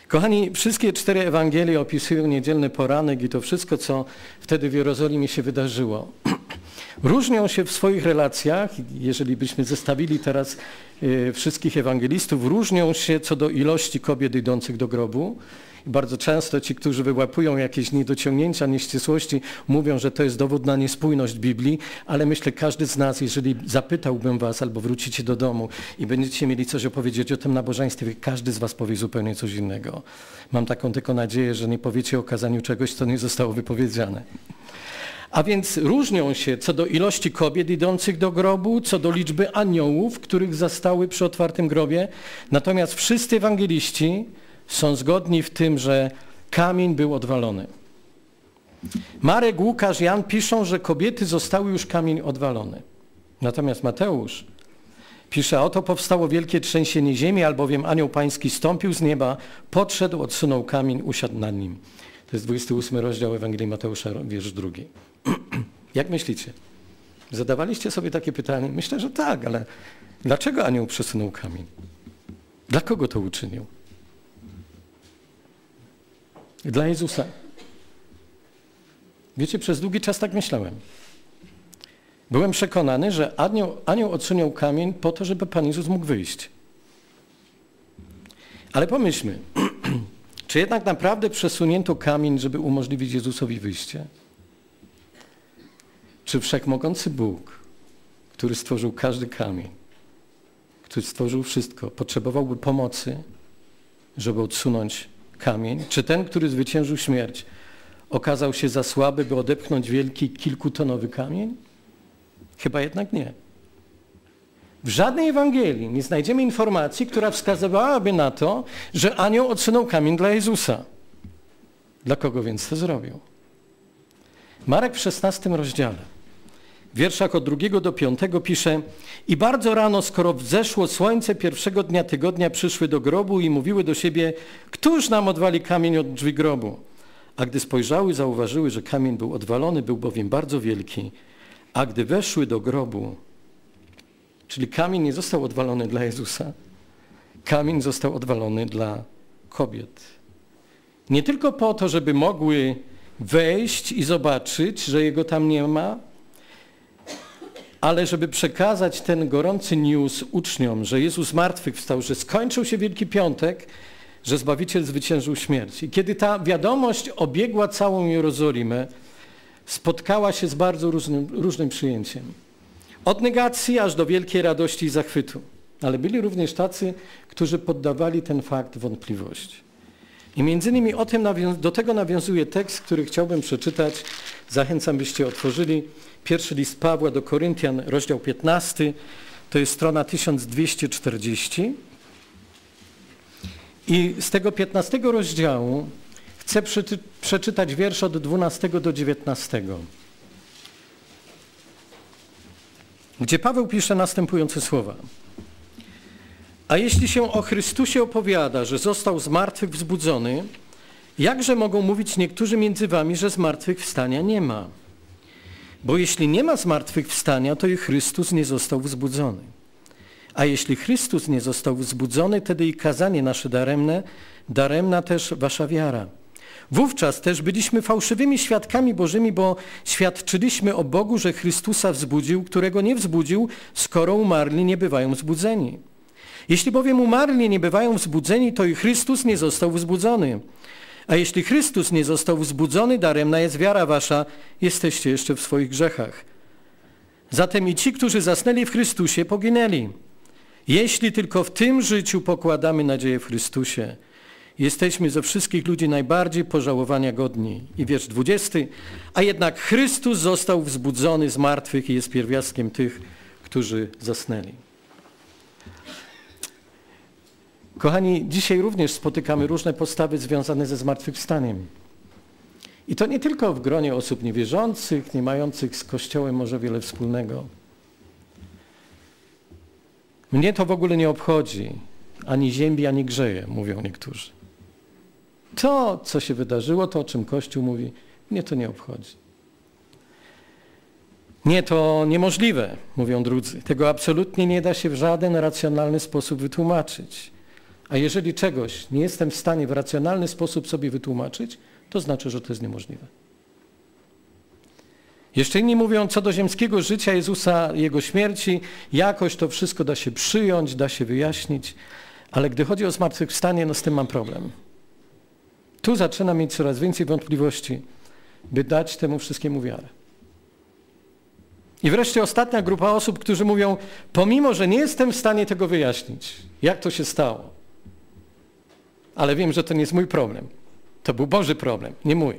Kochani, wszystkie 4 Ewangelie opisują niedzielny poranek i to wszystko, co wtedy w Jerozolimie się wydarzyło. Różnią się w swoich relacjach, jeżeli byśmy zestawili teraz wszystkich ewangelistów, różnią się co do ilości kobiet idących do grobu. I bardzo często ci, którzy wyłapują jakieś niedociągnięcia, nieścisłości, mówią, że to jest dowód na niespójność Biblii, ale myślę, każdy z nas, jeżeli zapytałbym was albo wrócicie do domu i będziecie mieli coś opowiedzieć o tym nabożeństwie, każdy z was powie zupełnie coś innego. Mam taką tylko nadzieję, że nie powiecie o kazaniu czegoś, co nie zostało wypowiedziane. A więc różnią się co do ilości kobiet idących do grobu, co do liczby aniołów, których zastały przy otwartym grobie. Natomiast wszyscy ewangeliści są zgodni w tym, że kamień był odwalony. Marek, Łukasz, Jan piszą, że kobiety zostały już kamień odwalony. Natomiast Mateusz pisze, oto powstało wielkie trzęsienie ziemi, albowiem anioł pański stąpił z nieba, podszedł, odsunął kamień, usiadł nad nim. To jest 28 rozdział Ewangelii Mateusza, wiersz 2. Jak myślicie? Zadawaliście sobie takie pytanie? Myślę, że tak, ale dlaczego anioł przesunął kamień? Dla kogo to uczynił? Dla Jezusa. Wiecie, przez długi czas tak myślałem. Byłem przekonany, że anioł odsunął kamień po to, żeby Pan Jezus mógł wyjść. Ale pomyślmy, czy jednak naprawdę przesunięto kamień, żeby umożliwić Jezusowi wyjście? Czy wszechmogący Bóg, który stworzył każdy kamień, który stworzył wszystko, potrzebowałby pomocy, żeby odsunąć kamień? Czy ten, który zwyciężył śmierć, okazał się za słaby, by odepchnąć wielki, kilkutonowy kamień? Chyba jednak nie. W żadnej Ewangelii nie znajdziemy informacji, która wskazywałaby na to, że anioł odsunął kamień dla Jezusa. Dla kogo więc to zrobił? Marek w 16 rozdziale, w wierszach od 2 do 5 pisze: i bardzo rano, skoro wzeszło słońce pierwszego dnia tygodnia, przyszły do grobu i mówiły do siebie, któż nam odwali kamień od drzwi grobu? A gdy spojrzały, zauważyły, że kamień był odwalony, był bowiem bardzo wielki. A gdy weszły do grobu, czyli kamień nie został odwalony dla Jezusa, kamień został odwalony dla kobiet. Nie tylko po to, żeby mogły wejść i zobaczyć, że jego tam nie ma, ale żeby przekazać ten gorący news uczniom, że Jezus zmartwychwstał, że skończył się Wielki Piątek, że Zbawiciel zwyciężył śmierć. I kiedy ta wiadomość obiegła całą Jerozolimę, spotkała się z bardzo różnym przyjęciem. Od negacji aż do wielkiej radości i zachwytu. Ale byli również tacy, którzy poddawali ten fakt wątpliwości. I między innymi do tego nawiązuje tekst, który chciałbym przeczytać. Zachęcam, byście otworzyli pierwszy list Pawła do Koryntian, rozdział 15. To jest strona 1240. I z tego 15 rozdziału chcę przeczytać wiersz od 12 do 19, gdzie Paweł pisze następujące słowa. A jeśli się o Chrystusie opowiada, że został z martwych wzbudzony, jakże mogą mówić niektórzy między wami, że zmartwychwstania nie ma? Bo jeśli nie ma zmartwychwstania, to i Chrystus nie został wzbudzony. A jeśli Chrystus nie został wzbudzony, wtedy i kazanie nasze daremne, daremna też wasza wiara. Wówczas też byliśmy fałszywymi świadkami Bożymi, bo świadczyliśmy o Bogu, że Chrystusa wzbudził, którego nie wzbudził, skoro umarli nie bywają wzbudzeni. Jeśli bowiem umarli nie bywają wzbudzeni, to i Chrystus nie został wzbudzony. A jeśli Chrystus nie został wzbudzony, daremna jest wiara wasza, jesteście jeszcze w swoich grzechach. Zatem i ci, którzy zasnęli w Chrystusie, poginęli. Jeśli tylko w tym życiu pokładamy nadzieję w Chrystusie, jesteśmy ze wszystkich ludzi najbardziej pożałowania godni. I wiersz 20. A jednak Chrystus został wzbudzony z martwych i jest pierwiastkiem tych, którzy zasnęli. Kochani, dzisiaj również spotykamy różne postawy związane ze zmartwychwstaniem. I to nie tylko w gronie osób niewierzących, nie mających z Kościołem może wiele wspólnego. Mnie to w ogóle nie obchodzi, ani ziębi, ani grzeje, mówią niektórzy. To, co się wydarzyło, to, o czym Kościół mówi, mnie to nie obchodzi. Nie, to niemożliwe, mówią drudzy. Tego absolutnie nie da się w żaden racjonalny sposób wytłumaczyć. A jeżeli czegoś nie jestem w stanie w racjonalny sposób sobie wytłumaczyć, to znaczy, że to jest niemożliwe. Jeszcze inni mówią, co do ziemskiego życia Jezusa, Jego śmierci, jakoś to wszystko da się przyjąć, da się wyjaśnić, ale gdy chodzi o zmartwychwstanie, no z tym mam problem. Tu zaczynam mieć coraz więcej wątpliwości, by dać temu wszystkiemu wiarę. I wreszcie ostatnia grupa osób, którzy mówią, pomimo, że nie jestem w stanie tego wyjaśnić, jak to się stało, ale wiem, że to nie jest mój problem. To był Boży problem, nie mój.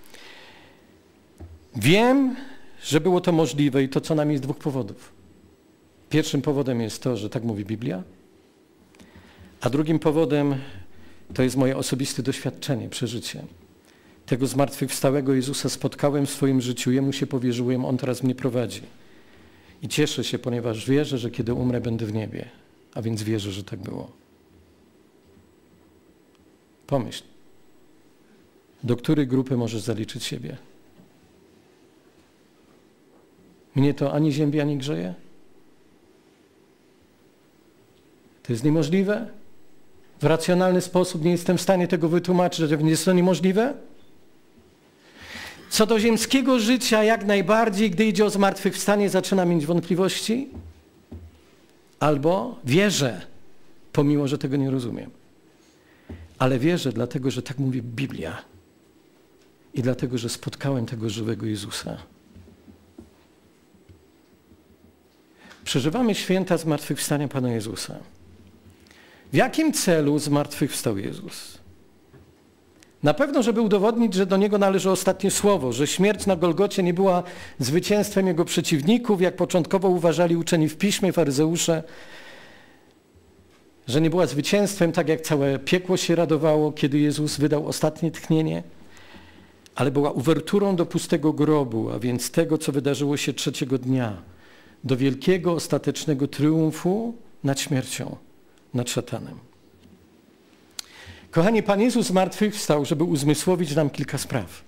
Wiem, że było to możliwe i to co najmniej z dwóch powodów. Pierwszym powodem jest to, że tak mówi Biblia, a drugim powodem to jest moje osobiste doświadczenie, przeżycie. Tego zmartwychwstałego Jezusa spotkałem w swoim życiu, Jemu się powierzyłem, On teraz mnie prowadzi. I cieszę się, ponieważ wierzę, że kiedy umrę, będę w niebie, a więc wierzę, że tak było. Pomyśl, do której grupy możesz zaliczyć siebie? Mnie to ani ziębi, ani grzeje? To jest niemożliwe? W racjonalny sposób nie jestem w stanie tego wytłumaczyć, że jest to niemożliwe? Co do ziemskiego życia, jak najbardziej, gdy idzie o zmartwychwstanie, zaczynam mieć wątpliwości? Albo wierzę, pomimo, że tego nie rozumiem. Ale wierzę dlatego, że tak mówi Biblia i dlatego, że spotkałem tego żywego Jezusa. Przeżywamy święta zmartwychwstania Pana Jezusa. W jakim celu zmartwychwstał Jezus? Na pewno, żeby udowodnić, że do Niego należy ostatnie słowo, że śmierć na Golgocie nie była zwycięstwem Jego przeciwników, jak początkowo uważali uczeni w Piśmie, faryzeusze, że nie była zwycięstwem, tak jak całe piekło się radowało, kiedy Jezus wydał ostatnie tchnienie, ale była uwerturą do pustego grobu, a więc tego, co wydarzyło się trzeciego dnia, do wielkiego, ostatecznego triumfu nad śmiercią, nad szatanem. Kochani, Pan Jezus zmartwychwstał, żeby uzmysłowić nam kilka spraw.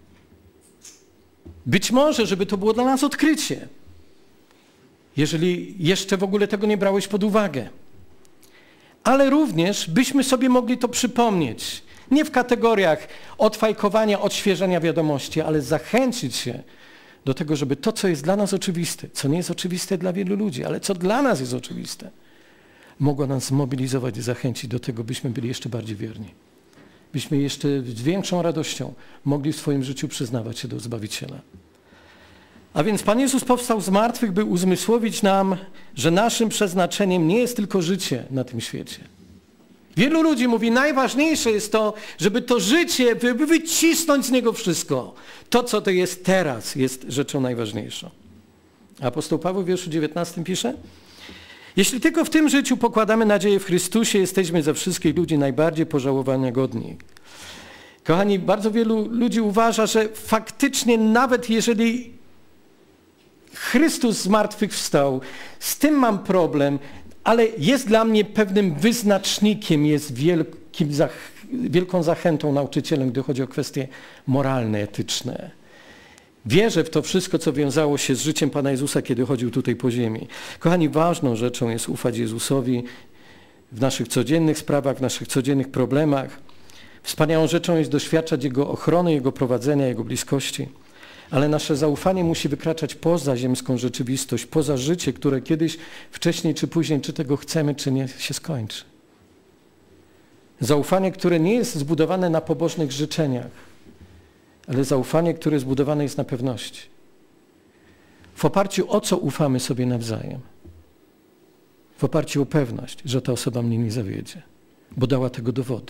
Być może, żeby to było dla nas odkrycie, jeżeli jeszcze w ogóle tego nie brałeś pod uwagę. Ale również byśmy sobie mogli to przypomnieć. Nie w kategoriach odfajkowania, odświeżenia wiadomości, ale zachęcić się do tego, żeby to, co jest dla nas oczywiste, co nie jest oczywiste dla wielu ludzi, ale co dla nas jest oczywiste, mogło nas zmobilizować i zachęcić do tego, byśmy byli jeszcze bardziej wierni. Byśmy jeszcze z większą radością mogli w swoim życiu przyznawać się do Zbawiciela. A więc Pan Jezus powstał z martwych, by uzmysłowić nam, że naszym przeznaczeniem nie jest tylko życie na tym świecie. Wielu ludzi mówi, najważniejsze jest to, żeby to życie, by wycisnąć z niego wszystko. To, co to jest teraz, jest rzeczą najważniejszą. Apostoł Paweł w wierszu 19 pisze, jeśli tylko w tym życiu pokładamy nadzieję w Chrystusie, jesteśmy ze wszystkich ludzi najbardziej pożałowania godni. Kochani, bardzo wielu ludzi uważa, że faktycznie nawet jeżeli Chrystus zmartwychwstał, z tym mam problem, ale jest dla mnie pewnym wyznacznikiem, jest wielką zachętą nauczycielem, gdy chodzi o kwestie moralne, etyczne. Wierzę w to wszystko, co wiązało się z życiem Pana Jezusa, kiedy chodził tutaj po ziemi. Kochani, ważną rzeczą jest ufać Jezusowi w naszych codziennych sprawach, w naszych codziennych problemach. Wspaniałą rzeczą jest doświadczać Jego ochrony, Jego prowadzenia, Jego bliskości. Ale nasze zaufanie musi wykraczać poza ziemską rzeczywistość, poza życie, które kiedyś, wcześniej czy później, czy tego chcemy, czy nie, się skończy. Zaufanie, które nie jest zbudowane na pobożnych życzeniach, ale zaufanie, które zbudowane jest na pewności. W oparciu o co ufamy sobie nawzajem? W oparciu o pewność, że ta osoba mnie nie zawiedzie, bo dała tego dowody.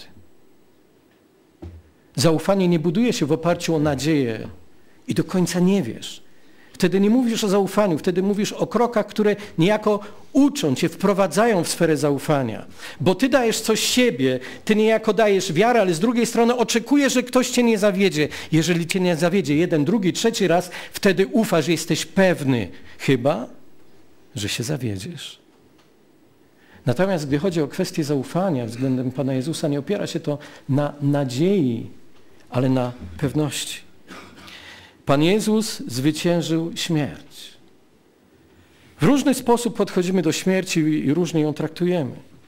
Zaufanie nie buduje się w oparciu o nadzieję i do końca nie wiesz. Wtedy nie mówisz o zaufaniu, wtedy mówisz o krokach, które niejako uczą cię, wprowadzają w sferę zaufania. Bo ty dajesz coś siebie, ty niejako dajesz wiarę, ale z drugiej strony oczekujesz, że ktoś cię nie zawiedzie. Jeżeli cię nie zawiedzie jeden, drugi, trzeci raz, wtedy ufasz, jesteś pewny, chyba że się zawiedziesz. Natomiast gdy chodzi o kwestię zaufania względem Pana Jezusa, nie opiera się to na nadziei, ale na pewności. Pan Jezus zwyciężył śmierć. W różny sposób podchodzimy do śmierci i różnie ją traktujemy.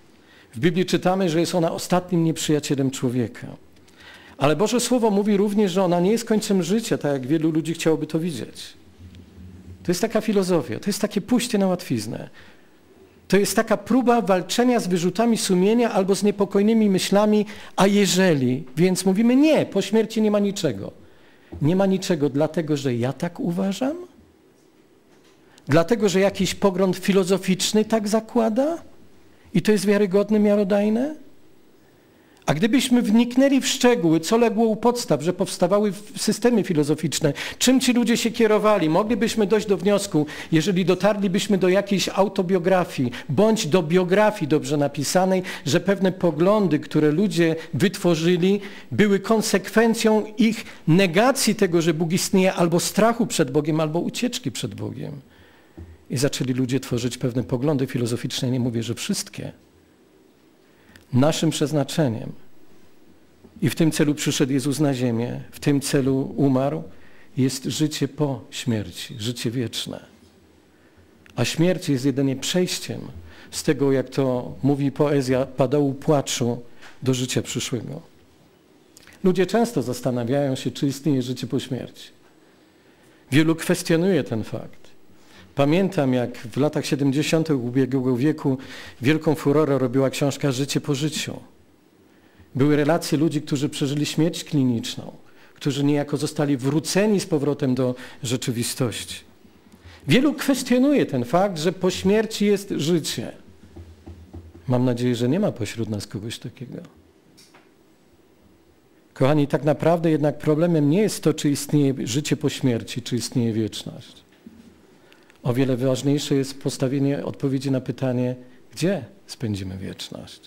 W Biblii czytamy, że jest ona ostatnim nieprzyjacielem człowieka. Ale Boże Słowo mówi również, że ona nie jest końcem życia, tak jak wielu ludzi chciałoby to widzieć. To jest taka filozofia, to jest takie pójście na łatwiznę. To jest taka próba walczenia z wyrzutami sumienia albo z niepokojnymi myślami, a jeżeli, więc mówimy nie, po śmierci nie ma niczego. Nie ma niczego dlatego, że ja tak uważam? Dlatego, że jakiś pogląd filozoficzny tak zakłada? I to jest wiarygodne, miarodajne? A gdybyśmy wniknęli w szczegóły, co legło u podstaw, że powstawały systemy filozoficzne, czym ci ludzie się kierowali, moglibyśmy dojść do wniosku, jeżeli dotarlibyśmy do jakiejś autobiografii, bądź do biografii dobrze napisanej, że pewne poglądy, które ludzie wytworzyli, były konsekwencją ich negacji tego, że Bóg istnieje, albo strachu przed Bogiem, albo ucieczki przed Bogiem. I zaczęli ludzie tworzyć pewne poglądy filozoficzne, nie mówię, że wszystkie. Naszym przeznaczeniem i w tym celu przyszedł Jezus na ziemię, w tym celu umarł, jest życie po śmierci, życie wieczne. A śmierć jest jedynie przejściem z tego, jak to mówi poezja, padołu płaczu do życia przyszłego. Ludzie często zastanawiają się, czy istnieje życie po śmierci. Wielu kwestionuje ten fakt. Pamiętam, jak w latach 70. ubiegłego wieku wielką furorę robiła książka Życie po życiu. Były relacje ludzi, którzy przeżyli śmierć kliniczną, którzy niejako zostali wróceni z powrotem do rzeczywistości. Wielu kwestionuje ten fakt, że po śmierci jest życie. Mam nadzieję, że nie ma pośród nas kogoś takiego. Kochani, tak naprawdę jednak problemem nie jest to, czy istnieje życie po śmierci, czy istnieje wieczność. O wiele ważniejsze jest postawienie odpowiedzi na pytanie, gdzie spędzimy wieczność.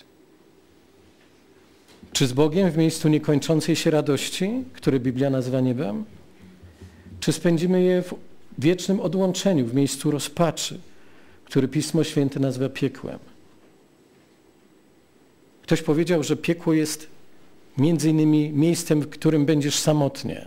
Czy z Bogiem w miejscu niekończącej się radości, które Biblia nazywa niebem? Czy spędzimy je w wiecznym odłączeniu, w miejscu rozpaczy, który Pismo Święte nazywa piekłem? Ktoś powiedział, że piekło jest między innymi miejscem, w którym będziesz samotnie.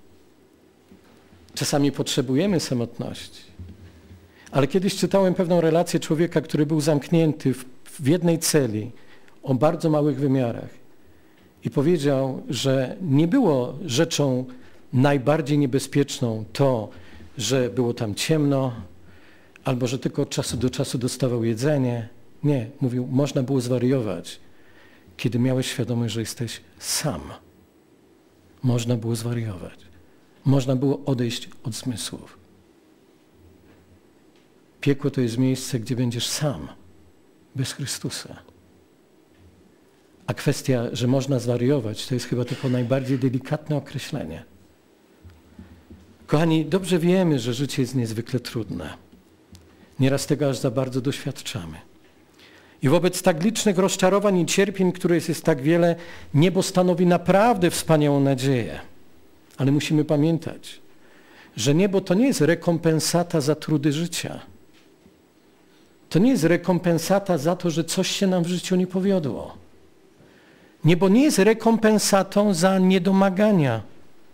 Czasami potrzebujemy samotności. Ale kiedyś czytałem pewną relację człowieka, który był zamknięty w jednej celi o bardzo małych wymiarach i powiedział, że nie było rzeczą najbardziej niebezpieczną to, że było tam ciemno albo że tylko od czasu do czasu dostawał jedzenie. Nie, mówił, można było zwariować, kiedy miałeś świadomość, że jesteś sam. Można było zwariować. Można było odejść od zmysłów. Piekło to jest miejsce, gdzie będziesz sam, bez Chrystusa. A kwestia, że można zwariować, to jest chyba tylko najbardziej delikatne określenie. Kochani, dobrze wiemy, że życie jest niezwykle trudne. Nieraz tego aż za bardzo doświadczamy. I wobec tak licznych rozczarowań i cierpień, których jest tak wiele, niebo stanowi naprawdę wspaniałą nadzieję. Ale musimy pamiętać, że niebo to nie jest rekompensata za trudy życia. To nie jest rekompensata za to, że coś się nam w życiu nie powiodło. Niebo nie jest rekompensatą za niedomagania.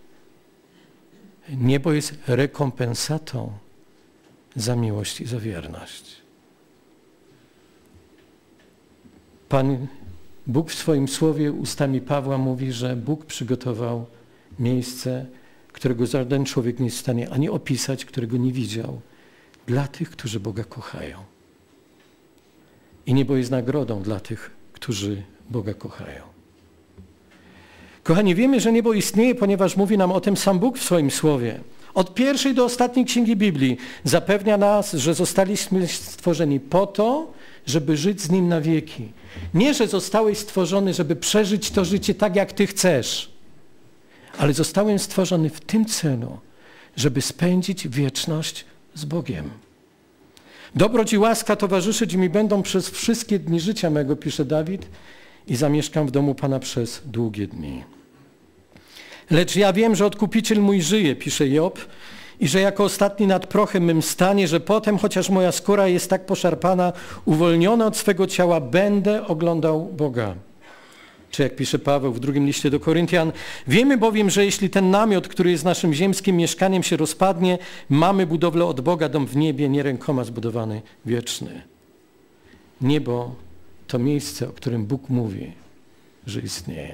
Niebo jest rekompensatą za miłość i za wierność. Pan Bóg w swoim słowie ustami Pawła mówi, że Bóg przygotował miejsce, którego żaden człowiek nie jest w stanie ani opisać, którego nie widział, dla tych, którzy Boga kochają. I niebo jest nagrodą dla tych, którzy Boga kochają. Kochani, wiemy, że niebo istnieje, ponieważ mówi nam o tym sam Bóg w swoim słowie. Od pierwszej do ostatniej księgi Biblii zapewnia nas, że zostaliśmy stworzeni po to, żeby żyć z Nim na wieki. Nie, że zostałeś stworzony, żeby przeżyć to życie tak, jak Ty chcesz, ale zostałem stworzony w tym celu, żeby spędzić wieczność z Bogiem. Dobroć i łaska towarzyszyć mi będą przez wszystkie dni życia mego, pisze Dawid, i zamieszkam w domu Pana przez długie dni. Lecz ja wiem, że Odkupiciel mój żyje, pisze Job, i że jako ostatni nad prochem mym stanie, że potem, chociaż moja skóra jest tak poszarpana, uwolniona od swego ciała, będę oglądał Boga. Czy jak pisze Paweł w drugim liście do Koryntian, wiemy bowiem, że jeśli ten namiot, który jest naszym ziemskim mieszkaniem, się rozpadnie, mamy budowlę od Boga, dom w niebie, nie rękoma zbudowany, wieczny. Niebo to miejsce, o którym Bóg mówi, że istnieje.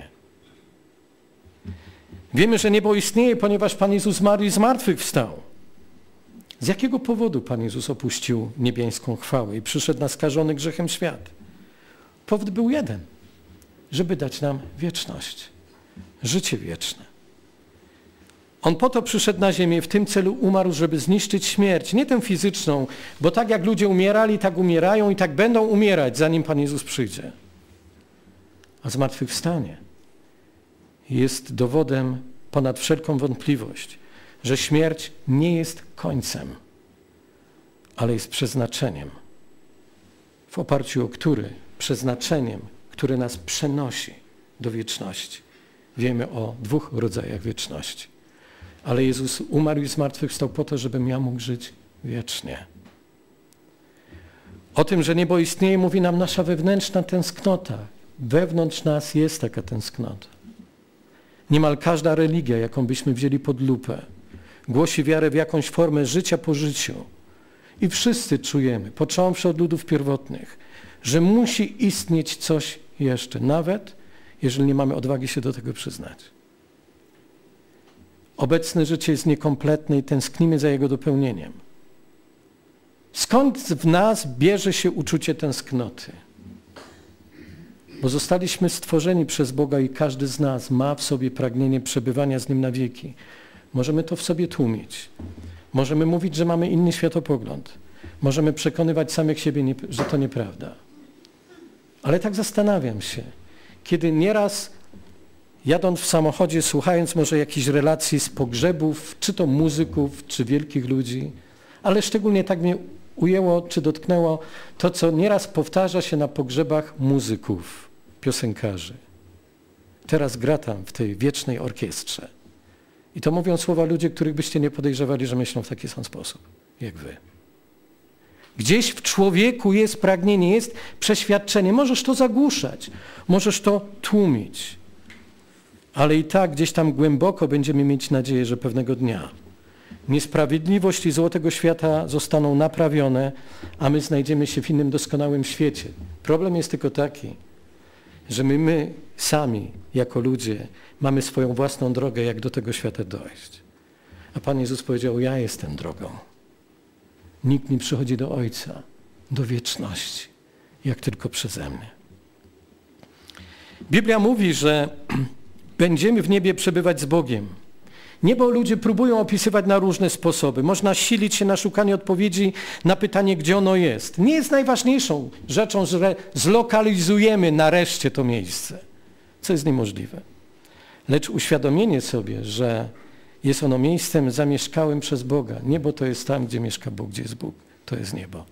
Wiemy, że niebo istnieje, ponieważ Pan Jezus zmarł i zmartwychwstał. Z jakiego powodu Pan Jezus opuścił niebiańską chwałę i przyszedł na skażony grzechem świat? Powód był jeden, żeby dać nam wieczność, życie wieczne. On po to przyszedł na ziemię, w tym celu umarł, żeby zniszczyć śmierć, nie tę fizyczną, bo tak jak ludzie umierali, tak umierają i tak będą umierać, zanim Pan Jezus przyjdzie. A zmartwychwstanie jest dowodem ponad wszelką wątpliwość, że śmierć nie jest końcem, ale jest przeznaczeniem, w oparciu o przeznaczeniem, które nas przenosi do wieczności. Wiemy o 2 rodzajach wieczności. Ale Jezus umarł i zmartwychwstał po to, żebym ja mógł żyć wiecznie. O tym, że niebo istnieje, mówi nam nasza wewnętrzna tęsknota. Wewnątrz nas jest taka tęsknota. Niemal każda religia, jaką byśmy wzięli pod lupę, głosi wiarę w jakąś formę życia po życiu. I wszyscy czujemy, począwszy od ludów pierwotnych, że musi istnieć coś jeszcze, nawet jeżeli nie mamy odwagi się do tego przyznać. Obecne życie jest niekompletne i tęsknimy za jego dopełnieniem. Skąd w nas bierze się uczucie tęsknoty? Bo zostaliśmy stworzeni przez Boga i każdy z nas ma w sobie pragnienie przebywania z Nim na wieki. Możemy to w sobie tłumić. Możemy mówić, że mamy inny światopogląd. Możemy przekonywać samych siebie, że to nieprawda. Ale tak zastanawiam się, kiedy nieraz jadąc w samochodzie, słuchając może jakichś relacji z pogrzebów, czy to muzyków, czy wielkich ludzi, ale szczególnie tak mnie ujęło, czy dotknęło to, co nieraz powtarza się na pogrzebach muzyków, piosenkarzy. Teraz gra tam w tej wiecznej orkiestrze. I to mówią słowa ludzie, których byście nie podejrzewali, że myślą w taki sam sposób, jak wy. Gdzieś w człowieku jest pragnienie, jest przeświadczenie. Możesz to zagłuszać, możesz to tłumić. Ale i tak gdzieś tam głęboko będziemy mieć nadzieję, że pewnego dnia niesprawiedliwość i zło tego świata zostaną naprawione, a my znajdziemy się w innym doskonałym świecie. Problem jest tylko taki, że my sami jako ludzie mamy swoją własną drogę, jak do tego świata dojść. A Pan Jezus powiedział, ja jestem drogą. Nikt nie przychodzi do Ojca, do wieczności, jak tylko przeze mnie. Biblia mówi, że będziemy w niebie przebywać z Bogiem. Niebo ludzie próbują opisywać na różne sposoby. Można silić się na szukanie odpowiedzi na pytanie, gdzie ono jest. Nie jest najważniejszą rzeczą, że zlokalizujemy nareszcie to miejsce, co jest niemożliwe. Lecz uświadomienie sobie, że jest ono miejscem zamieszkałym przez Boga. Niebo to jest tam, gdzie mieszka Bóg, gdzie jest Bóg. To jest niebo.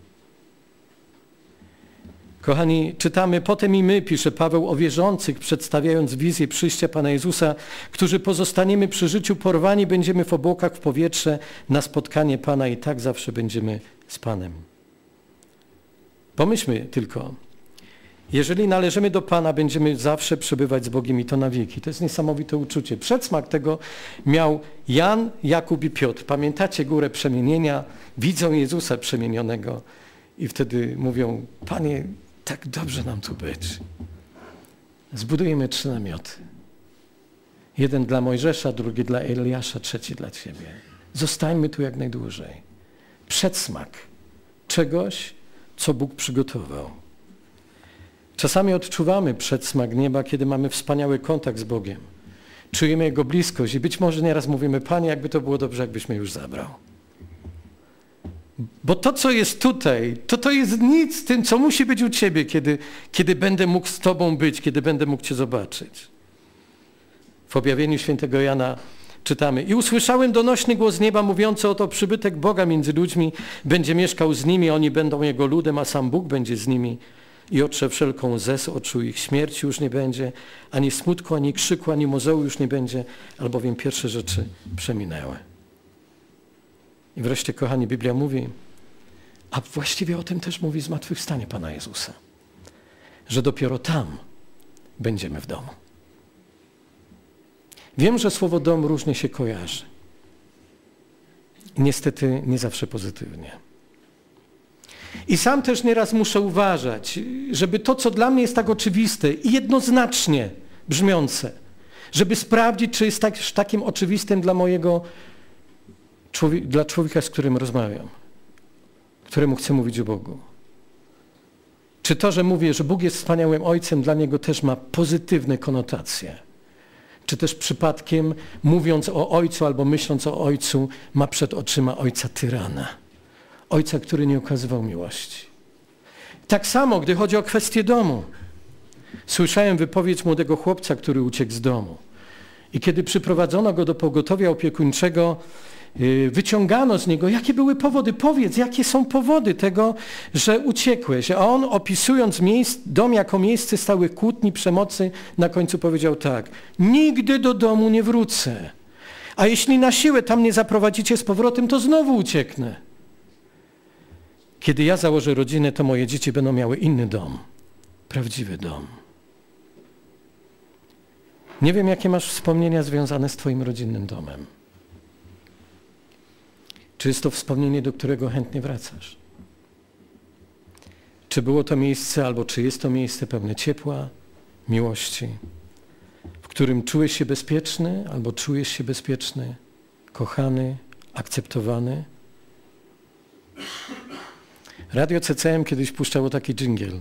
Kochani, czytamy, potem i my, pisze Paweł, o wierzących, przedstawiając wizję przyjścia Pana Jezusa, którzy pozostaniemy przy życiu porwani, będziemy w obłokach w powietrze na spotkanie Pana i tak zawsze będziemy z Panem. Pomyślmy tylko, jeżeli należymy do Pana, będziemy zawsze przebywać z Bogiem i to na wieki. To jest niesamowite uczucie. Przedsmak tego miał Jan, Jakub i Piotr. Pamiętacie górę przemienienia? Widzą Jezusa przemienionego i wtedy mówią, Panie, tak dobrze nam tu być. Zbudujemy 3 namioty. Jeden dla Mojżesza, drugi dla Eliasza, trzeci dla Ciebie. Zostańmy tu jak najdłużej. Przedsmak czegoś, co Bóg przygotował. Czasami odczuwamy przedsmak nieba, kiedy mamy wspaniały kontakt z Bogiem. Czujemy Jego bliskość i być może nieraz mówimy, Panie, jakby to było dobrze, jakbyś mnie już zabrał. Bo to, co jest tutaj, to jest nic z tym, co musi być u Ciebie, kiedy będę mógł z Tobą być, kiedy będę mógł Cię zobaczyć. W objawieniu świętego Jana czytamy, i usłyszałem donośny głos z nieba mówiący, oto przybytek Boga między ludźmi będzie mieszkał z nimi, oni będą Jego ludem, a sam Bóg będzie z nimi i otrze wszelką łzę z oczu ich. Śmierci już nie będzie, ani smutku, ani krzyku, ani mozełu już nie będzie, albowiem pierwsze rzeczy przeminęły. I wreszcie, kochani, Biblia mówi, a właściwie o tym też mówi zmartwychwstanie Pana Jezusa, że dopiero tam będziemy w domu. Wiem, że słowo dom różnie się kojarzy. I niestety nie zawsze pozytywnie. I sam też nieraz muszę uważać, żeby to, co dla mnie jest tak oczywiste i jednoznacznie brzmiące, żeby sprawdzić, czy jest takim oczywistym dla człowieka, z którym rozmawiam, któremu chcę mówić o Bogu. Czy to, że mówię, że Bóg jest wspaniałym Ojcem, dla Niego też ma pozytywne konotacje? Czy też przypadkiem, mówiąc o Ojcu albo myśląc o Ojcu, ma przed oczyma Ojca tyrana? Ojca, który nie okazywał miłości. Tak samo, gdy chodzi o kwestię domu. Słyszałem wypowiedź młodego chłopca, który uciekł z domu. I kiedy przyprowadzono go do pogotowia opiekuńczego, wyciągano z niego, jakie były powody. Powiedz, jakie są powody tego, że uciekłeś. A on, opisując dom jako miejsce stałych kłótni, przemocy, na końcu powiedział tak: nigdy do domu nie wrócę. A jeśli na siłę tam nie zaprowadzicie z powrotem, to znowu ucieknę. Kiedy ja założę rodzinę, to moje dzieci będą miały inny dom. Prawdziwy dom. Nie wiem, jakie masz wspomnienia związane z twoim rodzinnym domem. Czy jest to wspomnienie, do którego chętnie wracasz? Czy było to miejsce, albo czy jest to miejsce pełne ciepła, miłości, w którym czułeś się bezpieczny, albo czujesz się bezpieczny, kochany, akceptowany? Radio CCM kiedyś puszczało taki dżingiel.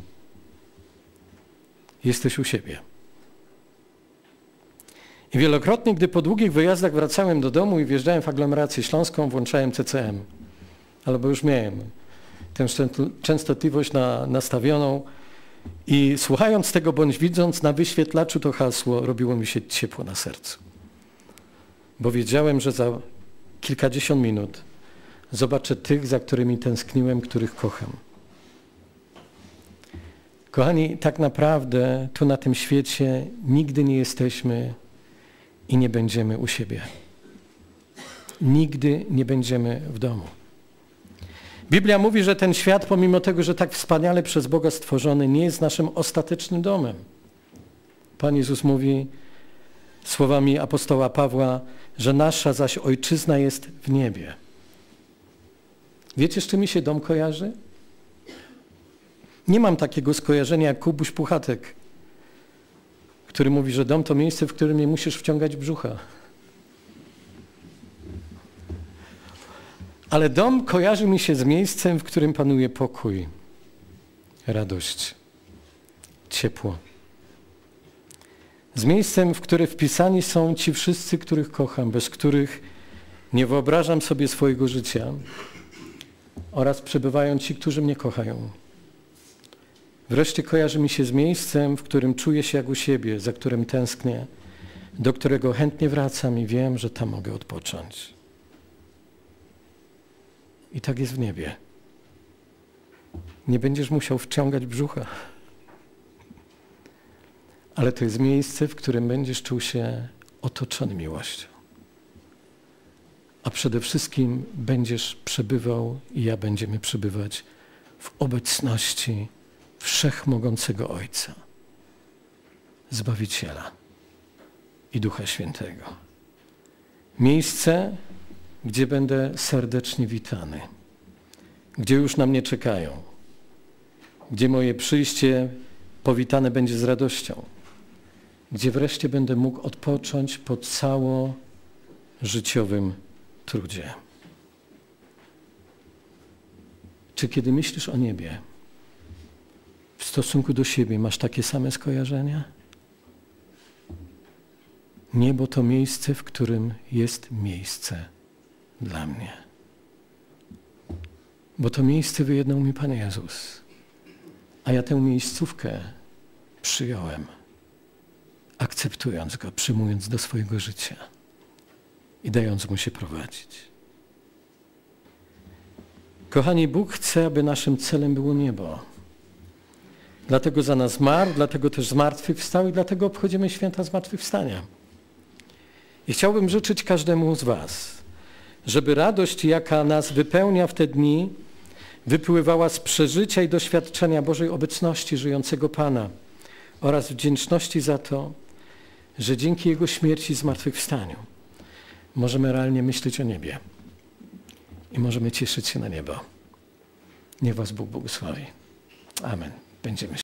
Jesteś u siebie. I wielokrotnie, gdy po długich wyjazdach wracałem do domu i wjeżdżałem w aglomerację śląską, włączałem CCM. Albo już miałem tę częstotliwość nastawioną i słuchając tego, bądź widząc na wyświetlaczu to hasło, robiło mi się ciepło na sercu. Bo wiedziałem, że za kilkadziesiąt minut zobaczę tych, za którymi tęskniłem, których kocham. Kochani, tak naprawdę tu na tym świecie nigdy nie jesteśmy i nie będziemy u siebie. Nigdy nie będziemy w domu. Biblia mówi, że ten świat, pomimo tego, że tak wspaniale przez Boga stworzony, nie jest naszym ostatecznym domem. Pan Jezus mówi słowami apostoła Pawła, że nasza zaś ojczyzna jest w niebie. Wiecie, z czym mi się dom kojarzy? Nie mam takiego skojarzenia jak Kubuś Puchatek, który mówi, że dom to miejsce, w którym nie musisz wciągać brzucha. Ale dom kojarzy mi się z miejscem, w którym panuje pokój, radość, ciepło. Z miejscem, w które wpisani są ci wszyscy, których kocham, bez których nie wyobrażam sobie swojego życia, oraz przebywają ci, którzy mnie kochają. Wreszcie kojarzy mi się z miejscem, w którym czuję się jak u siebie, za którym tęsknię, do którego chętnie wracam i wiem, że tam mogę odpocząć. I tak jest w niebie. Nie będziesz musiał wciągać brzucha. Ale to jest miejsce, w którym będziesz czuł się otoczony miłością. A przede wszystkim będziesz przebywał i ja będziemy przebywać w obecności Wszechmogącego Ojca, Zbawiciela i Ducha Świętego. Miejsce, gdzie będę serdecznie witany, gdzie już na mnie czekają, gdzie moje przyjście powitane będzie z radością, gdzie wreszcie będę mógł odpocząć po całożyciowym trudzie. Czy kiedy myślisz o niebie, w stosunku do siebie masz takie same skojarzenia? Niebo to miejsce, w którym jest miejsce dla mnie. Bo to miejsce wyjednał mi Pan Jezus, a ja tę miejscówkę przyjąłem, akceptując Go, przyjmując do swojego życia i dając Mu się prowadzić. Kochani, Bóg chce, aby naszym celem było niebo. Dlatego za nas zmarł, dlatego też zmartwychwstał i dlatego obchodzimy święta zmartwychwstania. I chciałbym życzyć każdemu z was, żeby radość, jaka nas wypełnia w te dni, wypływała z przeżycia i doświadczenia Bożej obecności żyjącego Pana oraz wdzięczności za to, że dzięki Jego śmierci i zmartwychwstaniu możemy realnie myśleć o niebie i możemy cieszyć się na niebo. Niech was Bóg błogosławi. Amen. Będziemy